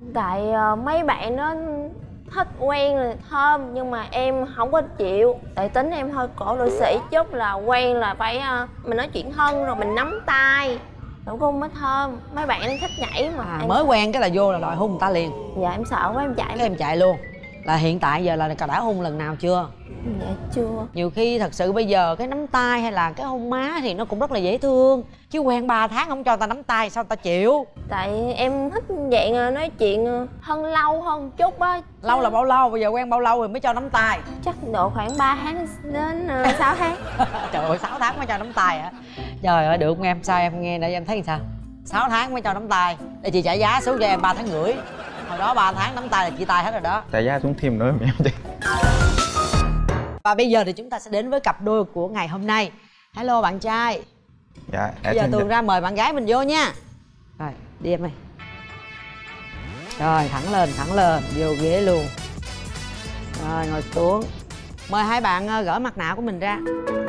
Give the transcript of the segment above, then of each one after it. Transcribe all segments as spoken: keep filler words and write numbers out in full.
Tại uh, mấy bạn nó thích quen là thơm, nhưng mà em không có chịu. Tại tính em hơi cổ nữ sĩ chút, là quen là phải uh, mình nói chuyện thân rồi mình nắm tay đủ cung mới thơm. Mấy bạn nó thích nhảy mà. À, em... mới quen cái là vô là đòi hôn người ta liền. Dạ em sợ quá em chạy. Cái em chạy luôn. Là hiện tại giờ là đã hôn lần nào chưa? Dạ chưa. Nhiều khi thật sự bây giờ cái nắm tay hay là cái hôn má thì nó cũng rất là dễ thương. Chứ quen ba tháng không cho người ta nắm tay sao người ta chịu? Tại em thích dạng nói chuyện thân lâu hơn chút á. Lâu là bao lâu? Bây giờ quen bao lâu rồi mới cho nắm tay? Chắc độ khoảng ba tháng đến sáu tháng. Trời ơi, sáu tháng mới cho nắm tay hả? Trời ơi, được em. Sao em nghe để em thấy sao? sáu tháng mới cho nắm tay. Để chị trả giá xuống cho em ba tháng rưỡi. Hồi đó ba tháng nắm tay là chia tay hết rồi đó. Trả giá xuống thêm nữa em chị. Và bây giờ thì chúng ta sẽ đến với cặp đôi của ngày hôm nay. Hello bạn trai. Dạ. Bây giờ Tường ra mời bạn gái mình vô nha. Rồi, đi em ơi. Rồi, thẳng lên, thẳng lên, vô ghế luôn. Rồi, ngồi xuống. Mời hai bạn gỡ mặt nạ của mình ra.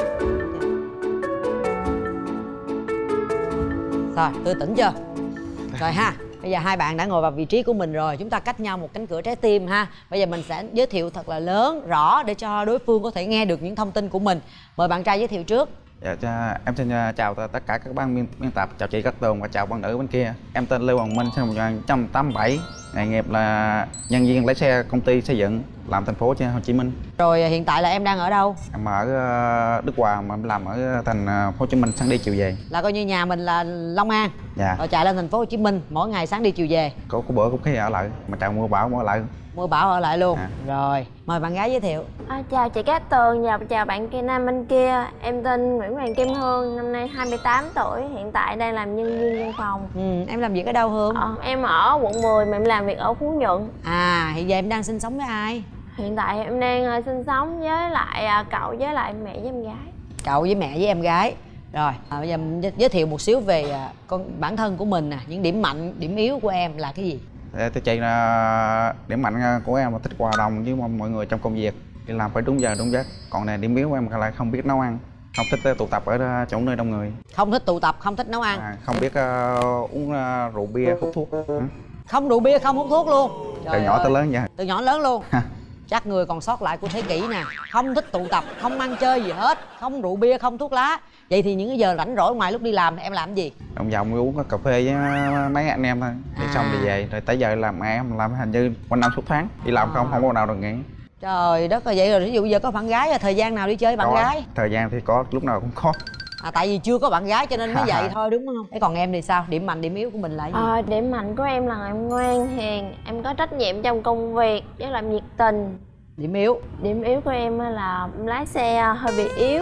Rồi, tươi tỉnh chưa? Rồi ha. Bây giờ hai bạn đã ngồi vào vị trí của mình rồi. Chúng ta cách nhau một cánh cửa trái tim ha. Bây giờ mình sẽ giới thiệu thật là lớn, rõ để cho đối phương có thể nghe được những thông tin của mình. Mời bạn trai giới thiệu trước. Dạ, em xin chào tất cả các bạn biên, biên tập. Chào chị Cát Tường và chào bạn nữ bên kia. Em tên Lê Hoàng Minh, sinh năm một nghìn chín trăm tám mươi bảy. Nghề nghiệp là nhân viên lái xe công ty xây dựng, làm thành phố Hồ Chí Minh. Rồi hiện tại là em đang ở đâu? Em ở Đức Hòa mà em làm ở thành phố Hồ Chí Minh, sáng đi chiều về. Là coi như nhà mình là Long An. Dạ. Rồi chạy lên thành phố Hồ Chí Minh, mỗi ngày sáng đi chiều về. Có có bữa cũng khi ở lại, mà trời mưa bão cũng ở lại. Mưa bão ở lại luôn. À. Rồi, mời bạn gái giới thiệu. À, chào chị Cát Tường, chào, chào bạn kia nam bên kia. Em tên Nguyễn Hoàng Kim Hương, năm nay hai mươi tám tuổi, hiện tại đang làm nhân viên văn phòng. Ừ, em làm việc ở đâu Hương? Ờ, em ở quận mười mà em làm việc ở Phú Nhuận. À, hiện giờ em đang sinh sống với ai? Hiện tại em đang uh, sinh sống với lại uh, cậu với lại mẹ với em gái. Cậu với mẹ với em gái. Rồi, à, bây giờ mình giới thiệu một xíu về uh, con bản thân của mình nè, những điểm mạnh, điểm yếu của em là cái gì? Thưa chị, là điểm mạnh của em là thích hòa đồng với mọi người trong công việc, đi làm phải đúng giờ đúng giấc. Còn này điểm yếu của em là không biết nấu ăn, không thích tụ tập ở chỗ nơi đông người. Không thích tụ tập, không thích nấu ăn. À, không biết uh, uống uh, rượu bia, hút thuốc. Ừ. Không rượu bia, không hút thuốc luôn. Trời từ nhỏ ơi. tới lớn vậy. Từ nhỏ lớn luôn. Chắc người còn sót lại của thế kỷ nè. Không thích tụ tập, không ăn chơi gì hết, không rượu bia, không thuốc lá. Vậy thì những cái giờ rảnh rỗi ngoài lúc đi làm em làm gì? Vòng vòng uống cà phê với mấy anh em thôi. Đi à. Xong thì về, rồi tới giờ làm em làm hình như quanh năm suốt tháng. Đi làm à. không không có nào được nghỉ. Trời đất ơi, vậy rồi ví dụ giờ có bạn gái rồi thời gian nào đi chơi với bạn có. Gái? Thời gian thì có, lúc nào cũng có. À, tại vì chưa có bạn gái cho nên mới vậy thôi đúng không? Thế còn em thì sao? Điểm mạnh, điểm yếu của mình là gì? À, điểm mạnh của em là em ngoan hiền, em có trách nhiệm trong công việc với lại nhiệt tình. Điểm yếu? Điểm yếu của em là lái xe hơi bị yếu.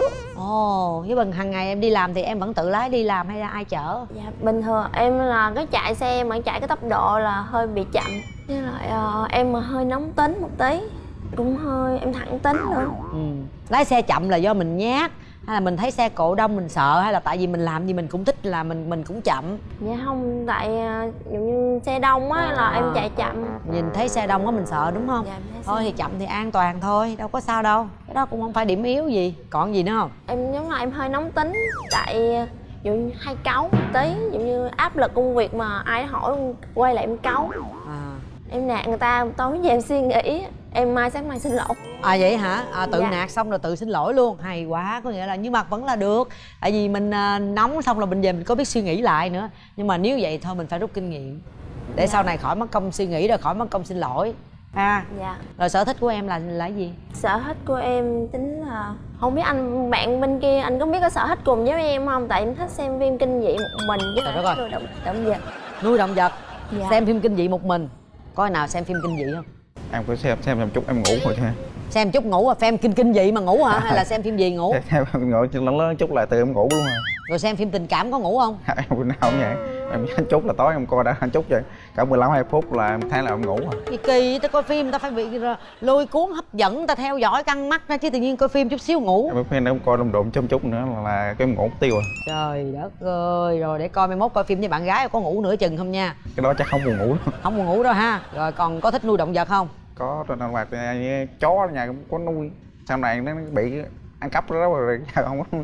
Ồ, với bằng hàng ngày em đi làm thì em vẫn tự lái đi làm hay là ai chở? Dạ, bình thường em là cái chạy xe mà chạy cái tốc độ là hơi bị chậm. Với lại uh, em mà hơi nóng tính một tí, cũng hơi em thẳng tính nữa. Ừ. Lái xe chậm là do mình nhát hay là mình thấy xe cộ đông mình sợ, hay là tại vì mình làm gì mình cũng thích là mình mình cũng chậm? Dạ không, tại uh, ví dụ như xe đông á là em chạy chậm. Nhìn thấy xe đông á mình sợ đúng không? Dạ, thôi thì chậm thì an toàn thôi, đâu có sao đâu, cái đó cũng không phải điểm yếu gì. Còn gì nữa không? Em giống là em hơi nóng tính, tại ví dụ như hay cáu một tí, ví dụ như áp lực công việc mà ai hỏi quay lại em cáu. À. Em nạt người ta tối về em suy nghĩ, em mai sáng mai xin lỗi. À vậy hả? À, tự dạ. nạt xong rồi tự xin lỗi luôn, hay quá. Có nghĩa là nhưng mà vẫn là được, tại vì mình uh, nóng xong rồi mình về mình có biết suy nghĩ lại nữa. Nhưng mà nếu vậy thôi mình phải rút kinh nghiệm để dạ. sau này khỏi mất công suy nghĩ rồi khỏi mất công xin lỗi ha. Dạ. Rồi sở thích của em là là gì? Sở thích của em chính là không biết anh bạn bên kia anh có biết có sở thích cùng với em không? Tại em thích xem phim kinh dị một mình với lại nuôi động, động vật. Nuôi động vật. Dạ. Xem phim kinh dị một mình. Có nào xem phim kinh dị không? Em cứ xem xem một chút em ngủ thôi thôi. Xem chút ngủ à? Phim kinh kinh dị mà ngủ hả? Hay là xem phim gì ngủ? Xem em ngủ lớn lớn chút là từ em ngủ luôn rồi. Rồi xem phim tình cảm có ngủ không? Em bữa nào cũng vậy. Em một chút là tối em coi đã một chút rồi. Cả mười lăm hai phút là em thấy là em ngủ rồi. Kỳ kỳ, ta coi phim ta phải bị lôi cuốn hấp dẫn, ta theo dõi căng mắt ra chứ tự nhiên coi phim chút xíu ngủ. Em phim em coi đụng đụng chút chút nữa là, là cái em ngủ tiêu rồi. Trời đất ơi, rồi để coi mai mốt coi phim với bạn gái có ngủ nửa chừng không nha. Cái đó chắc không buồn ngủ đâu. Không buồn ngủ đâu ha. Rồi còn có thích nuôi động vật không? Có, trên động vật chó ở nhà cũng có nuôi. Sau này nó bị ăn cắp đó rồi không có.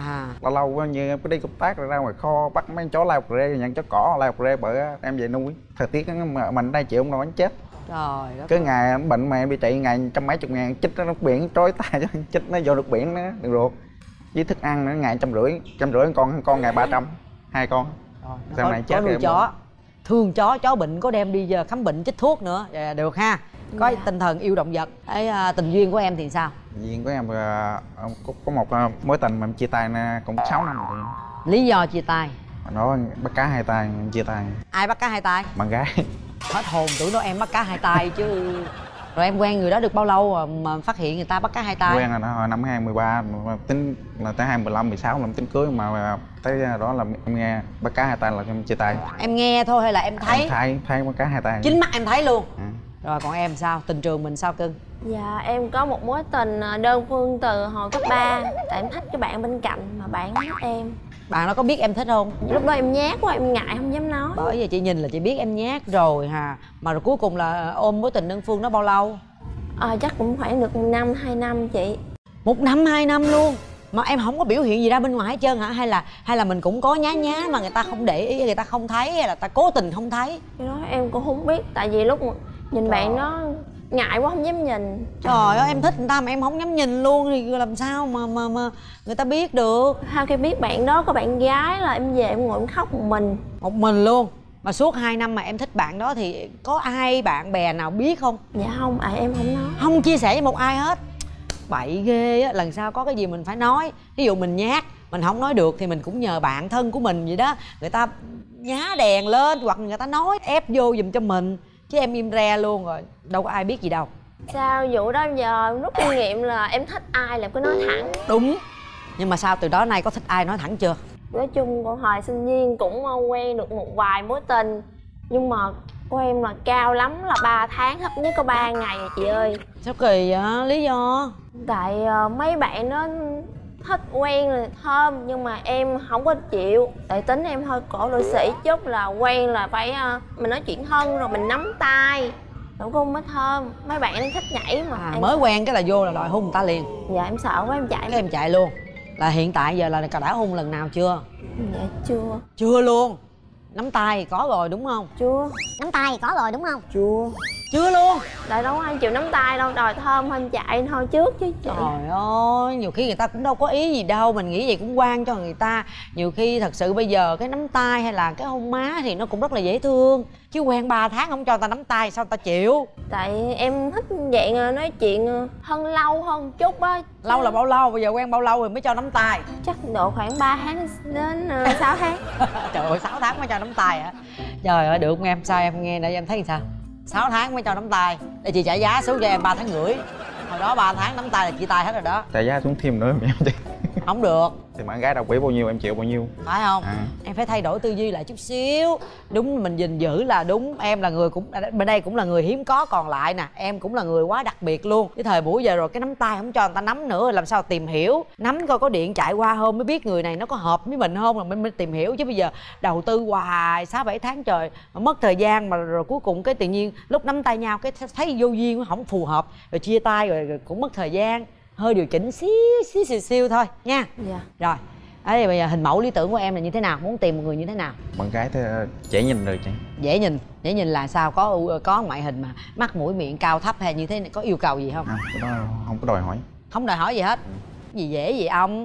À. Lâu lâu như em cứ đi công tác rồi ra ngoài kho bắt mấy chó lao cà rê, nhận chó cỏ lao cà rê bự em về nuôi. Thời tiết mà mình đây chịu không nổi chết. Trời đất. Cái ngày anh bệnh mà em bị chạy ngày trăm mấy chục ngàn, chích nó nước biển trói tay cho chích nó vô nước biển nó được ruột. Với thức ăn nữa ngày trăm rưỡi, trăm rưỡi con con ngày ba trăm, hai con. Rồi, sau có, này có chết nuôi em chó. Thương chó, chó bệnh có đem đi giờ khám bệnh chích thuốc nữa. Dạ, được ha. Có Dạ. tinh thần yêu động vật. Cái à, tình duyên của em thì sao? Duyên của em à, có, có một à, mối tình mà em chia tay cũng sáu năm rồi. Lý do chia tay? Nó bắt cá hai tay em chia tay. Ai bắt cá hai tay? Bạn gái. Hết hồn, tưởng đâu em bắt cá hai tay chứ. Rồi em quen người đó được bao lâu rồi mà phát hiện người ta bắt cá hai tay? Quen rồi đó, hồi năm hai không một ba mà tính là tới hai không một lăm, mười sáu là em tính cưới mà tới đó là em nghe bắt cá hai tay là em chia tay. Em nghe thôi hay là em thấy? Em thấy, thấy bắt cá hai tay. Chính mắt em thấy luôn. À. Rồi còn em sao? Tình trường mình sao cưng? Dạ em có một mối tình đơn phương từ hồi cấp ba. Tại em thích cái bạn bên cạnh mà bạn thích em. Bạn nó có biết em thích không? Lúc đó em nhát quá, em ngại không dám nói. Bởi vì chị nhìn là chị biết em nhát rồi hà. Mà rồi cuối cùng là ôm mối tình đơn phương đó bao lâu? Ờ chắc cũng khoảng được một năm, hai năm chị. Một năm, hai năm luôn? Mà em không có biểu hiện gì ra bên ngoài hết trơn hả? Hay là hay là mình cũng có nhá nhá mà người ta không để ý, người ta không thấy, hay là ta cố tình không thấy? Cái đó em cũng không biết. Tại vì lúc nhìn Trời. bạn nó ngại quá không dám nhìn. Trời ơi, em thích người ta mà em không dám nhìn luôn thì làm sao mà mà mà người ta biết được? Sau khi biết bạn đó có bạn gái là em về em ngồi em khóc một mình. Một mình luôn? Mà suốt hai năm mà em thích bạn đó thì có ai bạn bè nào biết không? Dạ không, à em không nói. Không chia sẻ với một ai hết. Bậy ghê á, lần sau có cái gì mình phải nói. Ví dụ mình nhát, mình không nói được thì mình cũng nhờ bạn thân của mình vậy đó. Người ta nhá đèn lên hoặc người ta nói ép vô giùm cho mình. Chứ em im re luôn rồi, đâu có ai biết gì đâu. Sao vụ đó giờ rút kinh nghiệm là em thích ai là cứ nói thẳng. Đúng. Nhưng mà sao từ đó nay có thích ai nói thẳng chưa? Nói chung còn hồi sinh viên cũng quen được một vài mối tình. Nhưng mà của em là cao lắm là ba tháng, thấp nhất có ba ngày à chị ơi. Sao kỳ vậy? Lý do? Tại uh, mấy bạn nó thích quen là thơm nhưng mà em không có chịu. Tại tính em hơi cổ nữ sĩ chút là quen là phải uh, mình nói chuyện thân rồi mình nắm tay rồi cũng mới thơm. Mấy bạn em thích nhảy mà À, em... mới quen cái là vô là đòi hôn người ta liền. Dạ em sợ quá em chạy. Cái em chạy luôn. Là hiện tại giờ là đã hôn lần nào chưa? Dạ chưa. Chưa luôn. Nắm tay có rồi đúng không? Chưa. Nắm tay có rồi đúng không? Chưa. Chưa luôn. Tại đâu có ai chịu nắm tay đâu, đòi thơm thôi em chạy thôi trước chứ chị. Trời ơi, nhiều khi người ta cũng đâu có ý gì đâu. Mình nghĩ vậy cũng quan cho người ta. Nhiều khi thật sự bây giờ cái nắm tay hay là cái hôn má thì nó cũng rất là dễ thương. Chứ quen ba tháng không cho người ta nắm tay sao người ta chịu? Tại em thích dạng nói chuyện hơn lâu hơn chút á. Lâu là bao lâu? Bây giờ quen bao lâu rồi mới cho nắm tay? Chắc độ khoảng ba tháng đến sáu tháng. Trời ơi, sáu tháng mới cho nắm tay hả? Trời ơi, được không em? Sao em nghe để em thấy sao? sáu tháng mới cho nắm tay. Để chị trả giá xuống cho em ba tháng rưỡi. Hồi đó ba tháng nắm tay là chia tay hết rồi đó. Trả giá xuống thêm nữa em chứ. Không được. Thì bạn gái đâu quỹ bao nhiêu em chịu bao nhiêu. Phải không? À. Em phải thay đổi tư duy lại chút xíu. Đúng, mình gìn giữ là đúng. Em là người cũng bên đây cũng là người hiếm có còn lại nè. Em cũng là người quá đặc biệt luôn. Cái thời buổi giờ rồi cái nắm tay không cho người ta nắm nữa. Làm sao tìm hiểu. Nắm coi có điện chạy qua hôm mới biết người này nó có hợp với mình không. Là mình mới tìm hiểu. Chứ bây giờ đầu tư hoài sáu bảy tháng trời mà mất thời gian mà rồi cuối cùng cái tự nhiên lúc nắm tay nhau cái thấy vô duyên không phù hợp. Rồi chia tay rồi, rồi cũng mất thời gian. Hơi điều chỉnh xíu xíu xíu, xíu thôi nha. Dạ. Rồi. Đấy, bây giờ hình mẫu lý tưởng của em là như thế nào? Muốn tìm một người như thế nào? Bạn gái thì dễ nhìn rồi chị. Dễ nhìn. Dễ nhìn là sao? Có có ngoại hình mà mắt mũi miệng cao thấp hay như thế này, có yêu cầu gì không? À, cái đó không có đòi hỏi. Không đòi hỏi gì hết. Gì dễ gì ông?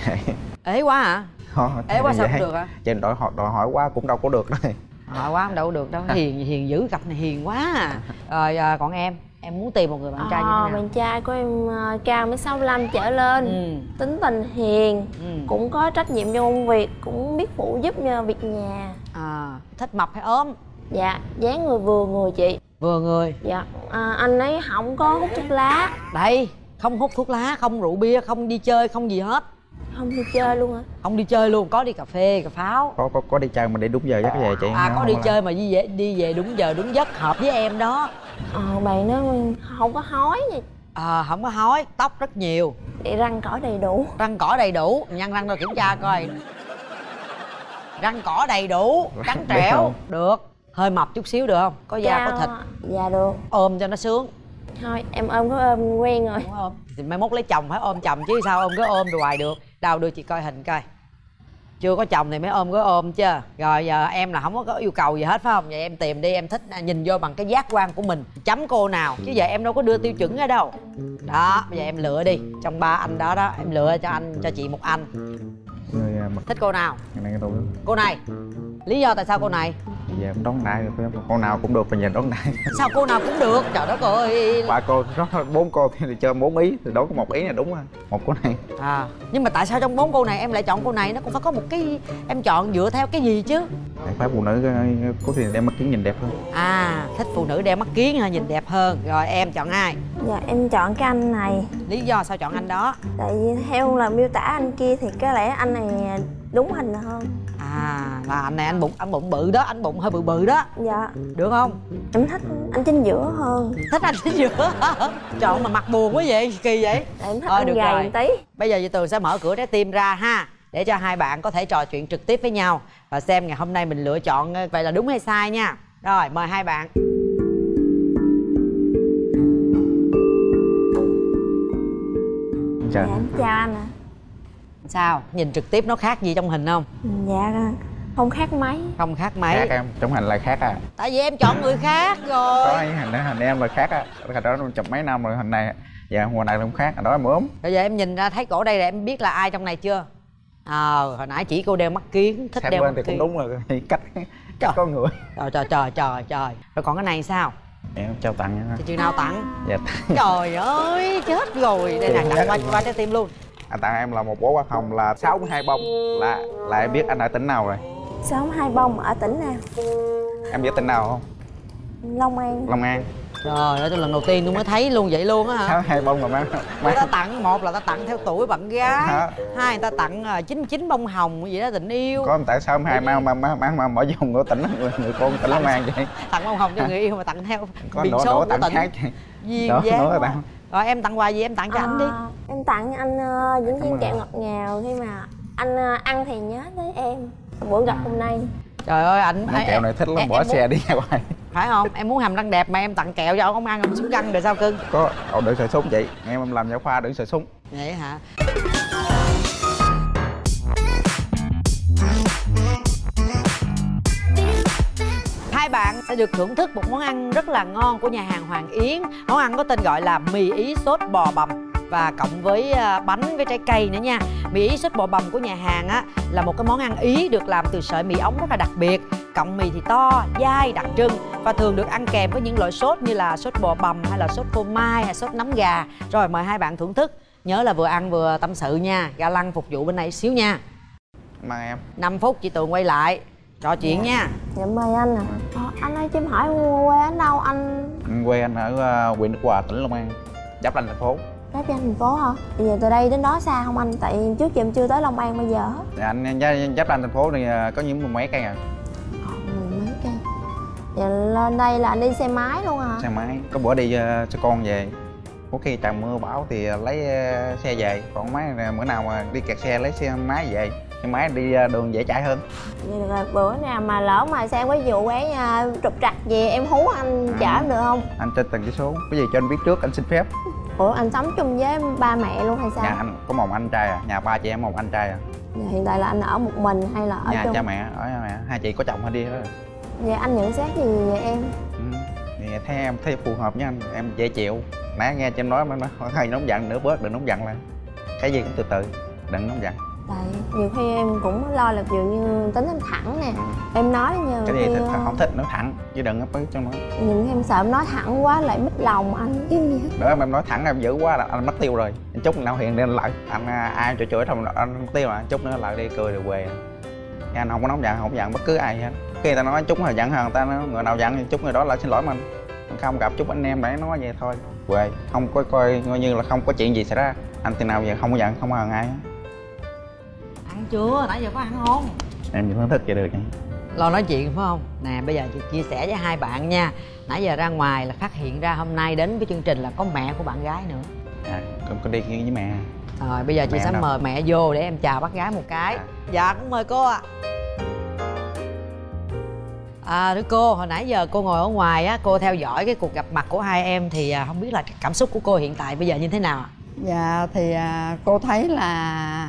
Ế quá hả? Không, Ế quá sao không được hả? Chị đòi hỏi đòi hỏi quá cũng đâu có được đấy. Hỏi quá không đâu được đâu. Hiền hiền dữ, cặp này hiền quá à. Rồi à, còn em em muốn tìm một người bạn trai như À, thế nào? bạn trai của em uh, cao mới sáu mươi lăm trở lên. Ừ. Tính tình hiền. Ừ. Cũng có trách nhiệm trong công việc. Cũng biết phụ giúp uh, việc nhà. À, thích mập hay ốm? Dạ, dáng người vừa người chị. Vừa người. Dạ, à, anh ấy không có hút thuốc lá. Đây, không hút thuốc lá, không rượu bia, không đi chơi, không gì hết. Không đi chơi luôn hả? Không đi chơi luôn, có đi cà phê, cà pháo. Có có có đi chơi mà đi đúng giờ chắc về chị. À, Nó có đi không chơi mà đi về, đi về đúng giờ đúng giấc, hợp với em đó. Ờ, bạn nó không có hói gì. À, không có hói, tóc rất nhiều. Vậy răng cỏ đầy đủ. Răng cỏ đầy đủ, nhăn răng rồi kiểm tra coi. Răng cỏ đầy đủ, trắng Biết trẻo. không? Được. Hơi mập chút xíu được không? Có da Cao có thịt. à. Dạ được. Ôm cho nó sướng. Thôi em ôm có ôm quen rồi. Đúng không? Thì mai mốt lấy chồng phải ôm chồng chứ sao ôm cứ ôm hoài được. Đâu đưa chị coi hình coi. Chưa có chồng thì mới ôm gối ôm chứ. Rồi giờ em là không có yêu cầu gì hết phải không? Vậy em tìm đi, em thích nhìn vô bằng cái giác quan của mình, chấm cô nào. Chứ giờ em đâu có đưa tiêu chuẩn ở đâu. Đó, bây giờ em lựa đi. Trong ba anh đó đó, em lựa cho anh, cho chị một anh. Người mặt Thích cô nào? này tôi. Cô này. Lý do tại sao cô này? Giờ em đón đại được, cô nào cũng được, bây giờ đón đại. Sao cô nào cũng được? Trời đất ơi. Ba cô, bốn cô thì chơi bốn ý, thì đó có một ý là đúng rồi. Một cô này. À, nhưng mà tại sao trong bốn cô này em lại chọn cô này? Nó cũng phải có một cái, em chọn dựa theo cái gì chứ? Phải phụ nữ có thì đeo mắt kiến nhìn đẹp hơn. À, thích phụ nữ đeo mắt kiến hả? Nhìn đẹp hơn. Rồi em chọn ai? Dạ em chọn cái anh này. Lý do sao chọn anh đó? Tại vì theo là miêu tả anh kia thì có lẽ anh này đúng hình hơn. À, là anh này anh bụng anh bụng bự đó, anh bụng hơi bự bự đó. Dạ. Được không? Em thích anh chính giữa hơn. Thích anh chính giữa. Chọn mà mặt buồn quá vậy, kỳ vậy. Em thích Thôi, anh được gầy rồi. một tí. Bây giờ chị Tường sẽ mở cửa trái tim ra ha, để cho hai bạn có thể trò chuyện trực tiếp với nhau và xem ngày hôm nay mình lựa chọn vậy là đúng hay sai nha. Rồi, mời hai bạn. Dạ, em chào anh ạ. Sao? Nhìn trực tiếp nó khác gì trong hình không? Dạ không khác mấy. Không khác mấy. Khác em, trong hình là khác à. Tại vì em chọn người khác rồi. Có hình hình em là khác á. Hình đó chụp mấy năm rồi, hình này dạ hồi này cũng khác, hồi đó em ốm. Bây giờ em nhìn ra thấy cổ đây là em biết là ai trong này chưa? Ờ, à, hồi nãy chỉ cô đeo mắt kiến, thích Sát đeo bên mắt thì kiến. cũng đúng là cách cách có người. Trời trời trời trời trời. Rồi còn cái này sao? Em trao tặng nha. Thì chừng nào tặng? Dạ. Trời ơi, chết rồi. Đây nè, tặng qua qua trái tim luôn. Anh tặng em là một bó hoa hồng là sáu mươi hai bông. Là là em biết anh ở tỉnh nào rồi? sáu mươi hai bông ở tỉnh nào? Em biết tỉnh nào không? Long An. Long An. Trời ơi, tôi lần đầu tiên tôi mới thấy luôn vậy luôn á hả? sáu mươi hai bông mà mang. Người ta tặng, một là ta tặng theo tuổi bạn gái, Hả? hai người ta tặng chín mươi chín bông hồng vậy đó, tình yêu. Có tại sáu mươi hai mang mà mang mang mà mở vùng của tỉnh người, người con tỉnh Long An vậy. Tặng bông hồng cho người yêu mà tặng theo Có biển nổ số nổ của tặng tỉnh. khác. Duyên Đó, dáng nổ là quá. tặng. Rồi em tặng quà gì em tặng cho À, anh đi. em tặng anh uh, những viên Cảm kẹo ơn. ngọt ngào khi mà anh uh, ăn thì nhớ tới em. Buổi gặp hôm nay. Trời ơi anh Mấy kẹo này thích lắm, em- bỏ em xe muốn- đi ra ngoài. Phải không? Em muốn hàm răng đẹp mà em tặng kẹo cho ông không ăn, ông xuống căng rồi sao cưng? Có ồ đừng xài súng chị, em em làm giáo khoa đừng xài súng. Vậy hả? Hai bạn sẽ được thưởng thức một món ăn rất là ngon của nhà hàng Hoàng Yến. Món ăn có tên gọi là mì ý sốt bò bằm và cộng với à, bánh với trái cây nữa nha. Mì ý sốt bò bằm của nhà hàng á là một cái món ăn Ý được làm từ sợi mì ống rất là đặc biệt. Cọng mì thì to, dai, đặc trưng và thường được ăn kèm với những loại sốt như là sốt bò bằm hay là sốt phô mai hay sốt nấm gà. Rồi mời hai bạn thưởng thức. Nhớ là vừa ăn vừa tâm sự nha. Ga lăng phục vụ bên này xíu nha. Mời em. năm phút chị Tường quay lại trò chuyện nha. Dạ mời anh ạ. À. À, anh ơi cho em hỏi quê anh đâu anh? Quê anh ở uh, huyện Đức Hòa, tỉnh Long An, giáp ranh thành phố. Giáp ranh thành phố hả? Bây giờ từ đây đến đó xa không anh? Tại trước giờ em chưa tới Long An bây giờ hết. Dạ, anh giáp giáp ranh thành phố thì uh, có những mười mấy cây à. Ờ, mười mấy cây. Dạ lên đây là anh đi xe máy luôn hả? Xe máy, có bữa đi uh, cho con về. Có khi trời mưa bão thì uh, lấy uh, xe về, còn máy uh, bữa nào mà đi kẹt xe lấy xe máy về. Xe máy đi uh, đường dễ chạy hơn. Vậy được rồi, bữa nào mà lỡ mà xe có vụ ấy uh, trục trặc gì em hú anh chở em được không? Anh trên từng cái số, cái gì cho anh biết trước, anh xin phép. Ủa anh sống chung với ba mẹ luôn hay sao? Nhà anh có một anh trai à, nhà ba chị em một anh trai à. Dạ, hiện tại là anh ở một mình hay là ở Nhà chung? cha mẹ, ở nhà mẹ, hai chị có chồng hay đi đó. Vậy anh nhận xét gì về em? Ừ. Thì theo em thấy phù hợp với anh, em dễ chịu. Nãy nghe trên nói mà nó hơi nóng giận nữa, bớt đừng nóng giận lên. Cái gì cũng từ từ, đừng nóng giận. Tại nhiều khi em cũng lo là ví dụ như tính em thẳng nè. Ừ. Em nói nhiều Cái gì khi thì uh, không thích nói thẳng, chứ đừng có trong nói. nhiều khi em sợ em nói thẳng quá lại mít lòng anh cái gì hết. Nữa mà em nói thẳng em dữ quá là anh mất tiêu rồi. Chút nào hiện lên lại, anh ai chửi chửi xong anh mất tiêu rồi, chút nữa lại đi cười rồi quê. Anh không có nóng giận, không giận bất cứ ai hết. Khi người ta nói chút là giận hơn người ta, nói, người nào giận thì chút người đó lại xin lỗi mình. Mình không gặp chút anh em để nói vậy thôi. Quê, không có coi coi như là không có chuyện gì xảy ra. Anh thì nào giờ không có giận, không hờn ai hết. Ăn chưa? Nãy giờ có ăn không? Em chỉ phân thích vậy được vậy. Lo nói chuyện phải không? Nè bây giờ chị chia sẻ với hai bạn nha. Nãy giờ ra ngoài là phát hiện ra hôm nay đến với chương trình là có mẹ của bạn gái nữa. À, con có đi với mẹ. Rồi bây giờ chị Mẹ sẽ đâu? mời mẹ vô để em chào bác gái một cái. À. Dạ cũng mời cô ạ. À thưa cô, hồi nãy giờ cô ngồi ở ngoài á, cô theo dõi cái cuộc gặp mặt của hai em thì à, không biết là cảm xúc của cô hiện tại bây giờ như thế nào ạ? Dạ thì à, cô thấy là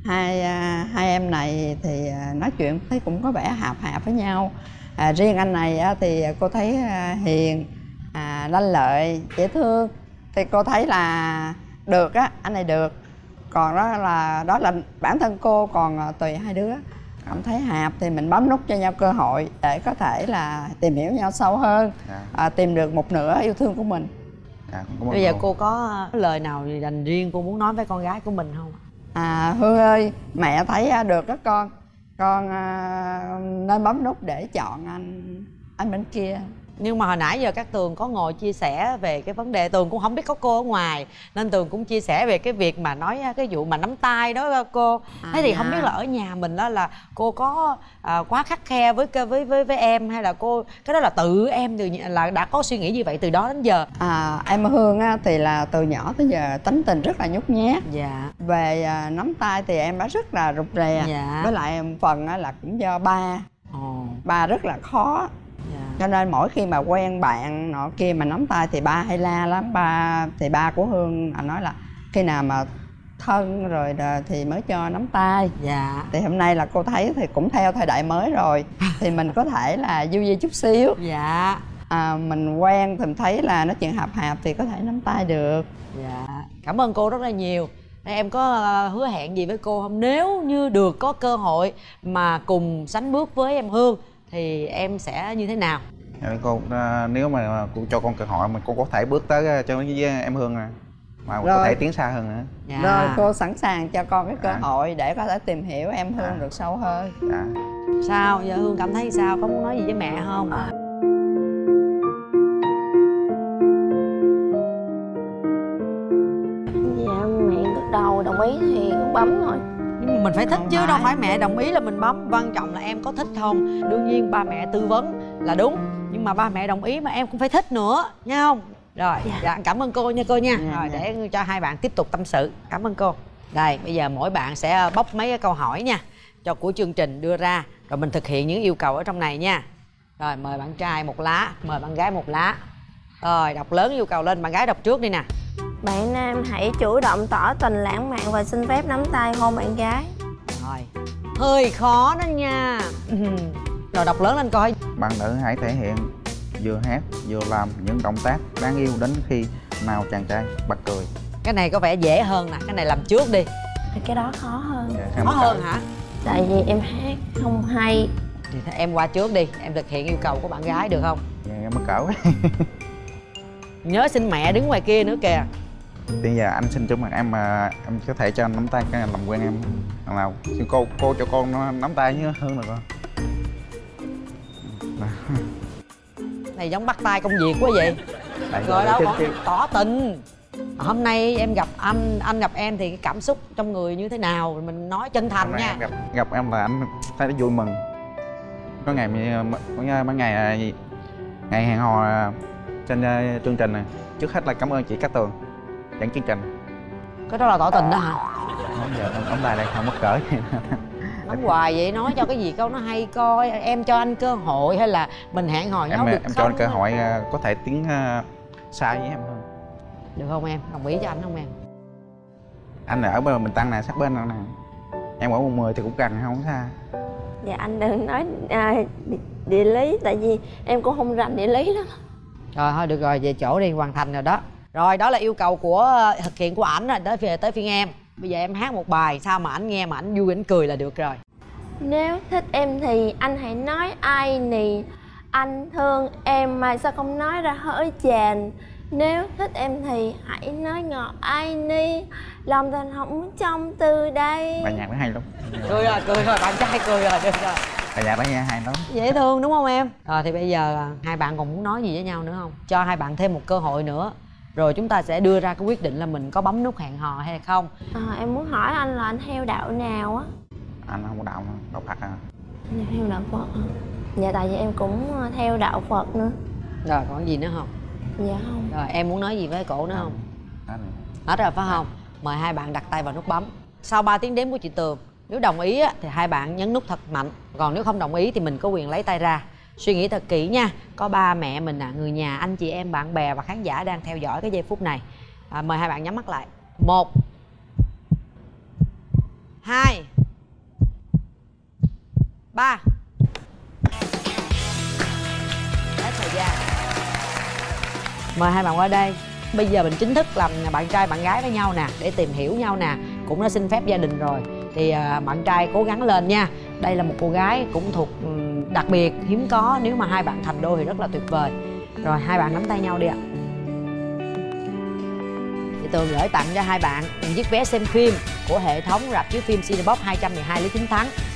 hai à, hai em này thì à, nói chuyện thấy cũng có vẻ hạp hạp với nhau. À, riêng anh này á, thì cô thấy à, hiền, à, lanh lợi, dễ thương. Thì cô thấy là được á, anh này được. Còn đó là đó là bản thân cô, còn à, tùy hai đứa cảm thấy hạp thì mình bấm nút cho nhau cơ hội để có thể là tìm hiểu nhau sâu hơn, à, tìm được một nửa yêu thương của mình. À, bây giờ cô có lời nào dành riêng cô muốn nói với con gái của mình không? À, Hương ơi, mẹ thấy được đó con. Con à, nên bấm nút để chọn anh anh bên kia. Nhưng mà hồi nãy giờ các Tường có ngồi chia sẻ về cái vấn đề, Tường cũng không biết có cô ở ngoài nên Tường cũng chia sẻ về cái việc mà nói cái vụ mà nắm tay đó cô. À, thế thì dạ. Không biết là ở nhà mình đó là cô có à, quá khắt khe với với với với em, hay là cô cái đó là tự em từ là đã có suy nghĩ như vậy từ đó đến giờ? À, em Hương á, thì là từ nhỏ tới giờ tính tình rất là nhút nhát. Dạ. Về à, nắm tay thì em đã rất là rụt rè. Dạ. Với lại phần á, là cũng do ba. Ồ. Ba rất là khó. Dạ. Cho nên mỗi khi mà quen bạn nọ kia mà nắm tay thì ba hay la lắm. Ba thì ba của Hương anh nói là khi nào mà thân rồi thì mới cho nắm tay. Dạ. Thì hôm nay là cô thấy thì cũng theo thời đại mới rồi thì mình có thể là du di chút xíu. Dạ. À, mình quen thì mình thấy là nói chuyện hạp hạp thì có thể nắm tay được. Dạ. Cảm ơn cô rất là nhiều. Em có hứa hẹn gì với cô không? Nếu như được có cơ hội mà cùng sánh bước với em Hương thì em sẽ như thế nào? Dạ, cô nếu mà cô cho con cơ hội mà cô có thể bước tới cho với em Hương à, mà rồi. Có thể tiến xa hơn nữa. Dạ. Rồi cô sẵn sàng cho con cái cơ à. hội để có thể tìm hiểu em Hương à. được sâu hơn. À. Sao giờ Hương cảm thấy sao, có muốn nói gì với mẹ không? À. Dạ mẹ gật đầu đồng ý thì bấm rồi. Nhưng mà mình phải thích chứ đâu phải mẹ đồng ý là mình bấm. Quan trọng là em có thích không. Đương nhiên ba mẹ tư vấn là đúng, nhưng mà ba mẹ đồng ý mà em cũng phải thích nữa nha không? Rồi dạ, dạ cảm ơn cô nha cô nha. Dạ, rồi dạ. Để cho hai bạn tiếp tục tâm sự. Cảm ơn cô. Đây bây giờ mỗi bạn sẽ bóc mấy cái câu hỏi nha cho của chương trình đưa ra, rồi mình thực hiện những yêu cầu ở trong này nha. Rồi mời bạn trai một lá, mời bạn gái một lá. Rồi đọc lớn yêu cầu lên, bạn gái đọc trước đi nè. Bạn nam hãy chủ động tỏ tình lãng mạn và xin phép nắm tay hôn bạn gái. Rồi hơi khó đó nha. Rồi đọc lớn lên coi. Bạn nữ hãy thể hiện vừa hát vừa làm những động tác đáng yêu đến khi nào chàng trai bật cười. Cái này có vẻ dễ hơn nè, cái này làm trước đi. Cái đó khó hơn. Dạ, khó hơn hả? Tại vì em hát không hay. Thì em qua trước đi, em thực hiện yêu cầu của bạn gái được không? Dạ em mắc cỡ. Nhớ xin mẹ đứng ngoài kia nữa kìa. Bây giờ anh xin trước mặt em mà em có thể cho anh nắm tay cái làm quen em nào. Xin cô cô cho con nó nắm tay với Hương được không? Này giống bắt tay công việc quá vậy. Tại rồi đâu còn tỏ tình. Hôm nay em gặp anh, anh gặp em thì cái cảm xúc trong người như thế nào? Mình nói chân thành nha. Em gặp, gặp em là anh thấy nó vui mừng. Có ngày có mấy ngày ngày hẹn hò trên chương trình này. Trước hết là cảm ơn chị Cát Tường dẫn chương trình. Cái đó là tỏ tình đó hả? Không, giờ ông tài đây không mắc cỡ. Nói hoài vậy, nói cho cái gì câu nó hay coi. Em cho anh cơ hội hay là mình hẹn hò nhau được em không? Em cho anh cơ hội có thể tiến xa với em hơn. Được không em? Đồng ý cho anh không em? Anh ở bên mình Tăng nè, sát bên nè. Em ở quận mười thì cũng gần, không xa. Dạ anh đừng nói à, địa lý, tại vì em cũng không rành địa lý lắm. Rồi thôi được rồi, về chỗ đi, hoàn thành rồi đó. Rồi đó là yêu cầu của thực hiện của ảnh rồi, tới về tới phiên em. Bây giờ em hát một bài sao mà ảnh nghe mà ảnh vui ảnh cười là được rồi. Nếu thích em thì anh hãy nói ai nì. Anh thương em mà sao không nói ra hỡi chàng. Nếu thích em thì hãy nói ngọt ai ni. Lòng tình không trong từ đây. Bài nhạc nó hay lắm. Cười rồi, cười rồi, bạn trai cười rồi, được rồi. Bài nhạc nó nghe hay lắm. Dễ thương đúng không em? Rồi thì bây giờ hai bạn còn muốn nói gì với nhau nữa không? Cho hai bạn thêm một cơ hội nữa. Rồi chúng ta sẽ đưa ra cái quyết định là mình có bấm nút hẹn hò hay không. À, em muốn hỏi anh là anh theo đạo nào á? Anh không có đạo nào, đạo Phật à. Anh theo đạo Phật hả? Dạ tại vì em cũng theo đạo Phật nữa. Rồi còn gì nữa không? Dạ không. Rồi em muốn nói gì với cổ nữa không? Hết rồi. Hết rồi phải không? Mời hai bạn đặt tay vào nút bấm. Sau ba tiếng đếm của chị Tường, nếu đồng ý á, thì hai bạn nhấn nút thật mạnh. Còn nếu không đồng ý thì mình có quyền lấy tay ra. Suy nghĩ thật kỹ nha. Có ba mẹ mình, à, người nhà, anh chị em, bạn bè và khán giả đang theo dõi cái giây phút này. À, mời hai bạn nhắm mắt lại. Một, hai, ba. Hết thời gian. Mời hai bạn qua đây. Bây giờ mình chính thức làm bạn trai bạn gái với nhau nè, để tìm hiểu nhau nè. Cũng đã xin phép gia đình rồi thì à, bạn trai cố gắng lên nha. Đây là một cô gái cũng thuộc um, đặc biệt, hiếm có. Nếu mà hai bạn thành đôi thì rất là tuyệt vời. Rồi hai bạn nắm tay nhau đi ạ. Chị Tường gửi tặng cho hai bạn một chiếc vé xem phim của hệ thống rạp chiếu phim Cinebox hai trăm mười hai Lý Chính Thắng.